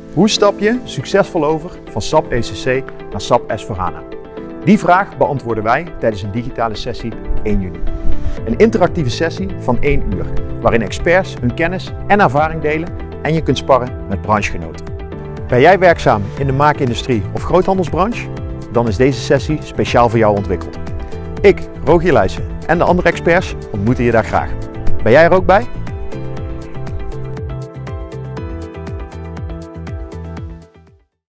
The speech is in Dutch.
Hoe stap je succesvol over van SAP ECC naar SAP S/4HANA? Die vraag beantwoorden wij tijdens een digitale sessie 1 juni. Een interactieve sessie van 1 uur, waarin experts hun kennis en ervaring delen en je kunt sparren met branchegenoten. Ben jij werkzaam in de maakindustrie of groothandelsbranche? Dan is deze sessie speciaal voor jou ontwikkeld. Ik, Rogier Leijsen en de andere experts ontmoeten je daar graag. Ben jij er ook bij?